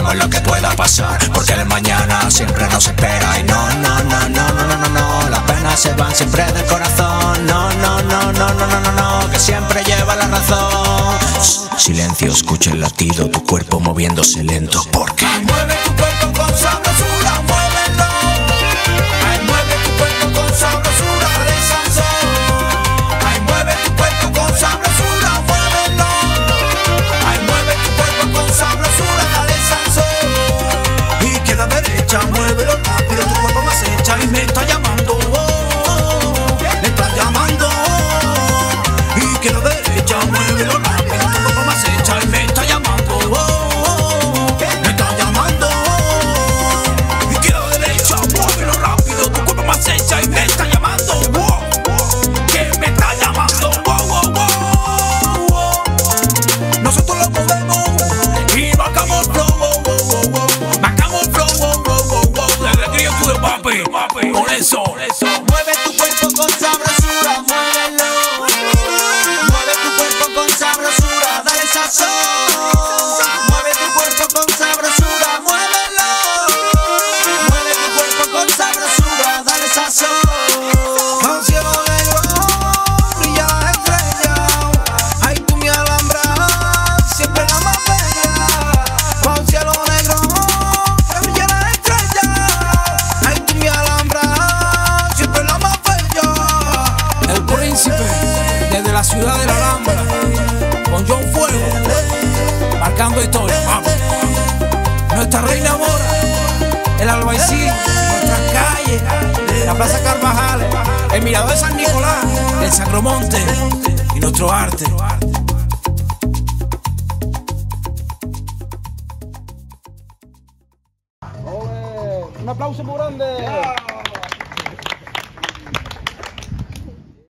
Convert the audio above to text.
sabemos lo que pueda pasar, porque el mañana siempre nos espera. Y no, no, no, no, no, no, no, no, las penas se van siempre del corazón. No, no, no, no, no, no, no, no, que siempre lleva la razón. Silencio, escucha el latido, tu cuerpo moviéndose lento, porque mueve tu cuerpo con sabrosura, muévelo. Ay, mueve tu cuerpo con sabrosura, dale sazón. Ay, mueve tu cuerpo con sabrosura, muévelo. Ay, mueve tu cuerpo con sabrosura, dale sazón. Izquierda, derecha, muévelo rápido, tu cuerpo me acecha y me está llamando. Me está llamando. Izquierda, derecha, muévelo rápido, tu cuerpo me acecha y me está llamando. Y me está llamando, wow, que me está llamando, wow, wow, wow. Nosotros lo movemos y marcamos flow, wow, wow, wow. Marcamos flow, wow, wow, wow, wow. Desde el crío tuyo, papi, con eso. Mueve tu cuerpo con sabrosura, muévelo. Mueve tu cuerpo con sabrosura, dale sazón. Mueve tu cuerpo con sabrosura, muévelo. Mueve tu cuerpo con sabrosura, dale sazón. Al cielo negro brilla la estrella. Ay, tú mi alhambra, siempre la más bella. Al cielo negro brilla la estrella. Ay, tú mi alhambra, siempre la más bella. El príncipe desde la ciudad de la Alhambra, con John Fuego, marcando historia, vamos. Nuestra reina mora, el Albaicín, nuestras calles, la Plaza Carvajal, el Mirador de San Nicolás, el Sagromonte y nuestro arte. Un aplauso muy grande.